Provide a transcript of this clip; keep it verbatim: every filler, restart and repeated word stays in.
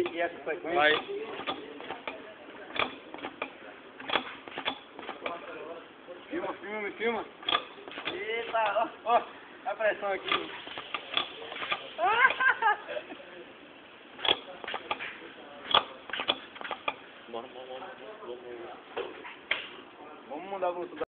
E, e essa sequência? Vai. Filma, filma, me filma. Eita, ó, ó, a pressão aqui. Bora, bora, bora. Vamos mandar o